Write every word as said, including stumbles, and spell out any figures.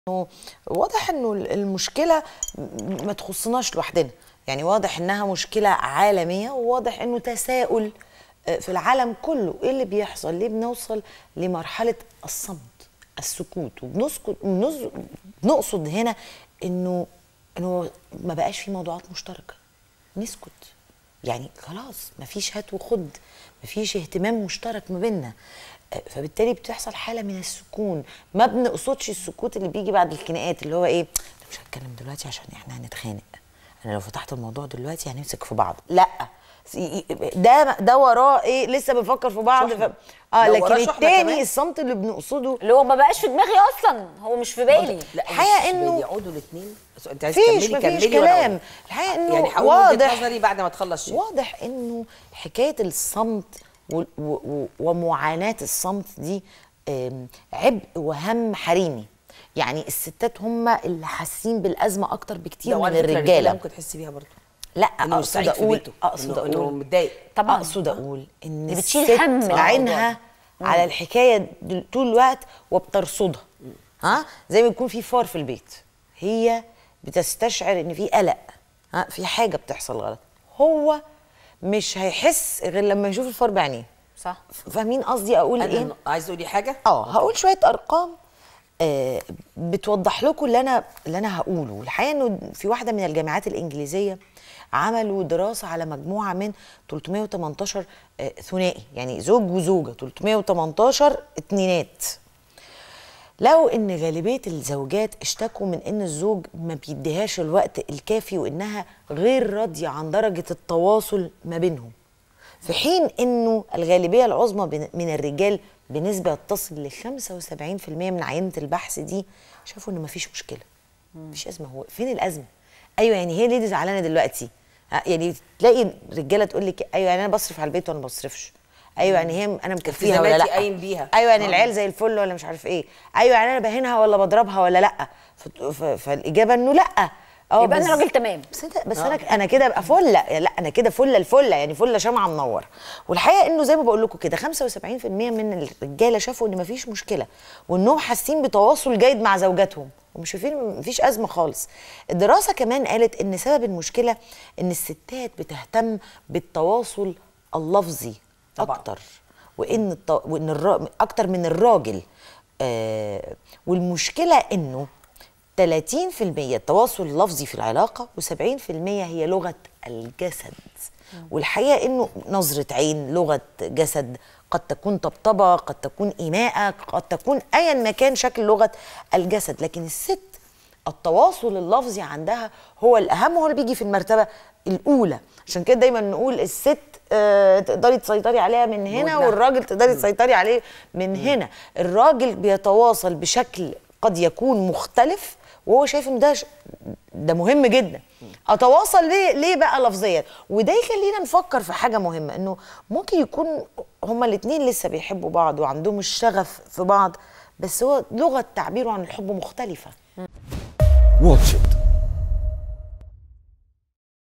واضح انه المشكله ما تخصناش لوحدنا، يعني واضح انها مشكله عالميه، وواضح انه تساؤل في العالم كله. ايه اللي بيحصل؟ ليه بنوصل لمرحله الصمت، السكوت؟ وبنسكت بنقصد هنا انه انه ما بقاش في موضوعات مشتركه، نسكت. يعني خلاص مفيش هات وخد، مفيش اهتمام مشترك ما بيننا، فبالتالي بتحصل حاله من السكون. ما بنقصدش السكوت اللي بيجي بعد الخناقات، اللي هو ايه، مش هتكلم دلوقتي عشان احنا هنتخانق، انا لو فتحت الموضوع دلوقتي هنمسك في بعض. لا، ده ده وراه ايه، لسه بنفكر في بعض. ف... اه لكن التاني الصمت اللي بنقصده اللي هو ما بقاش في دماغي اصلا، هو مش في بالي. لا الحقيقه انه يقعدوا الاثنين. انت عايز فيش تكملي مفيش كملي كلام. الحقيقه انه يعني هقول واضح وجهة نظري بعد ما تخلص شيء. واضح انه حكايه الصمت و... و... ومعاناه الصمت دي عبء وهم حريمي. يعني الستات هم اللي حاسين بالازمه اكتر بكتير من الرجاله. ممكن تحسي بيها برضه. لا اقصد اقول اقصد اقول انه متضايق. طبعا اقصد اقول ان بتشيل هم عينها على الحكايه طول الوقت وبترصدها. ها، زي ما يكون في فار في البيت، هي بتستشعر ان في قلق، ها، في حاجه بتحصل غلط. هو مش هيحس غير لما يشوف الفار بعينيه. صح. فاهمين قصدي اقول ايه؟ عايز تقولي حاجه؟ اه هقول شويه ارقام آه بتوضح لكم اللي انا اللي انا هقوله. الحقيقه انه في واحده من الجامعات الانجليزيه عملوا دراسه على مجموعه من ثلاثمائة وثمانية عشر آه ثنائي، يعني زوج وزوجه، ثلاثمائة وثمانية عشر اتنينات. لو ان غالبيه الزوجات اشتكوا من ان الزوج ما بيديهاش الوقت الكافي، وانها غير راضيه عن درجه التواصل ما بينهم، في حين انه الغالبيه العظمى من الرجال بنسبه تصل ل خمسة وسبعين بالمئة من عينه البحث دي شافوا ان مفيش مشكله، مفيش ازمه. هو فين الازمه؟ ايوه يعني هي ليه دي زعلانه دلوقتي؟ يعني تلاقي رجاله تقول لك ايوه يعني انا بصرف على البيت وانا ما بصرفش، ايوه يعني هي انا مكفيها ولا لا، قايم بيها، ايوه يعني العيال زي الفل ولا مش عارف ايه، ايوه يعني انا بهينها ولا بضربها ولا لا. فالاجابه انه لا. اه يبقى انا راجل تمام. بس انت بس انا انا كده ابقى فله، لا انا كده فله الفله، يعني فله شمعه منوره. والحقيقه انه زي ما بقول لكم كده خمسة وسبعين بالمئة من الرجاله شافوا ان مفيش مشكله، وانهم حاسين بتواصل جيد مع زوجاتهم ومش شايفين مفيش ازمه خالص. الدراسه كمان قالت ان سبب المشكله ان الستات بتهتم بالتواصل اللفظي طبعا. اكتر، وان الط... وان الر... اكتر من الراجل. آه... والمشكله انه ثلاثين بالمئة التواصل اللفظي في العلاقة، وسبعين بالمئة هي لغة الجسد. والحقيقة إنه نظرة عين لغة جسد، قد تكون طبطبة، قد تكون إيماءة، قد تكون أيا ما كان شكل لغة الجسد. لكن الست التواصل اللفظي عندها هو الأهم، وهو اللي بيجي في المرتبة الأولى. عشان كده دايما نقول الست آه تقدري تسيطري عليها من هنا، والراجل تقدري تسيطري عليه من هنا. الراجل بيتواصل بشكل قد يكون مختلف، وهو شايف ان ده ده مهم جدا. اتواصل ليه ليه بقى لفظيا؟ وده يخلينا نفكر في حاجه مهمه، انه ممكن يكون هما الاثنين لسه بيحبوا بعض وعندهم الشغف في بعض، بس هو لغه تعبيره عن الحب مختلفه. واتش إت